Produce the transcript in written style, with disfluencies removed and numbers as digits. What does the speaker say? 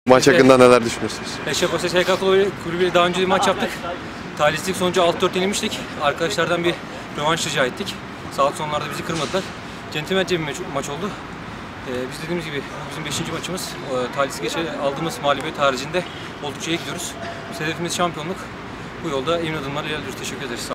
Maç hakkında neler düşünüyorsunuz? Eşrefpaşa SK Kulübü'yle daha önce bir maç yaptık. Talihsizlik sonucu 6-4 yenilmiştik. Arkadaşlardan bir rövanş rica ettik. Sağlık sonlarda bizi kırmadılar. Centilmence bir maç oldu. Biz dediğimiz gibi bizim 5. maçımız. Talihsizlik aldığımız mağlubiyet haricinde oldukça iyi gidiyoruz. Biz hedefimiz şampiyonluk. Bu yolda emin adımlarla ilerliyoruz. Teşekkür ederiz.